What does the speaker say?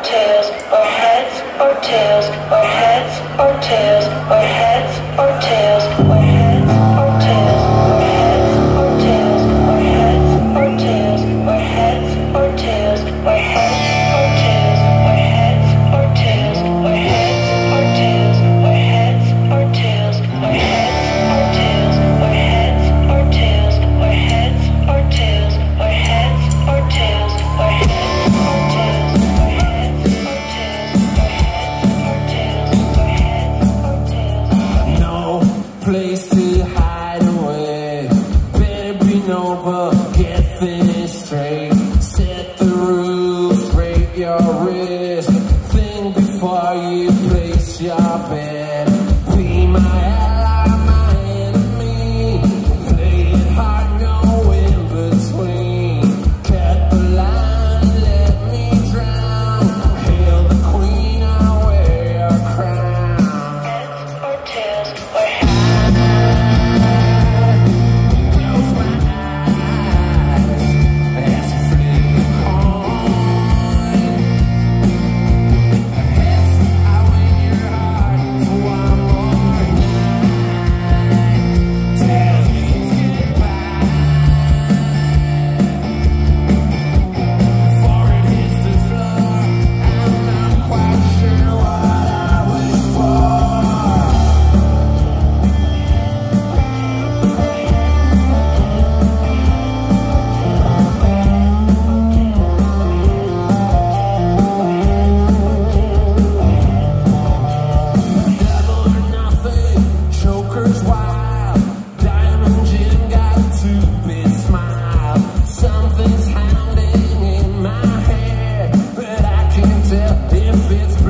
tails, or heads, or tails, or heads, or tails, or heads, or tails, or heads, or tails, or heads, or tails, or heads, or tails, or heads, or tails, or heads, or tails, or heads, or tails, or heads, or tails, or heads, or tails, or heads, or tails, or heads, or tails, or heads, or tails, or heads, or tails, or heads, or tails, or heads, or tails, or heads, or tails, or heads, or tails, or heads. No place to hide away. Bend over, get things straight. Set the rules, break your wrist. Think before you place your bet. Be my ally, my enemy. Play it hard, no in between. Cut the line, let me drown. Hail the queen, I wear your crown. Heads or tails or heads. Close my eyes as I flip the coin. Heads, I win your heart for one more night. Tails means goodbye. Before it hits the floor, I'm not quite sure what I wish for. Devil or nothing, Joker's wild. Diamond Jim got a two-bit smile. Something's hounding in my head, but I can't tell if it's